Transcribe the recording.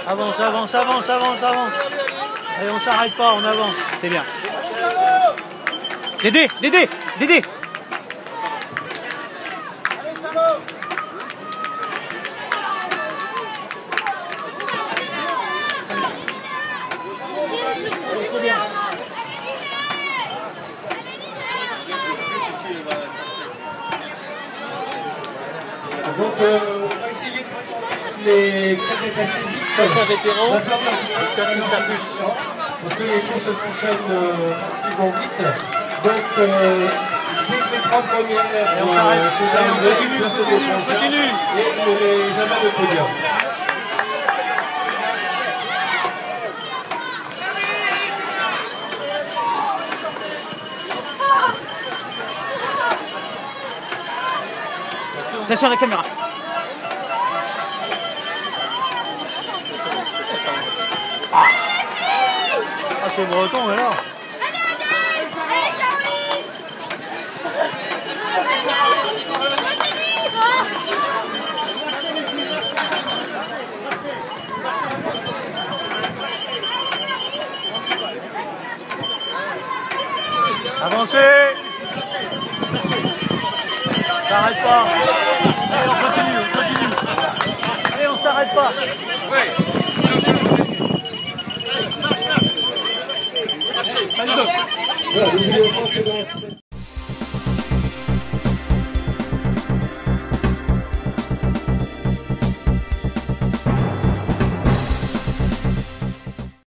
Avance, avance, avance, avance, avance. Allez, on s'arrête pas, on avance. C'est bien. Dédé, Dédé, Dédé. Donc, on va essayer de présenter les cadets assez vite. Ça, c'est un vétéran. Ça, c'est sa plus. Parce que les courses s'enchaînent relativement vite. Donc, les trois premières se continue. Et les amènent au podium. Attention à la caméra. Ah, c'est breton alors. Avancez. S'arrête pas. Allez, on continue, on continue. Allez, on s'arrête pas. Voilà, n'oubliez pas que dans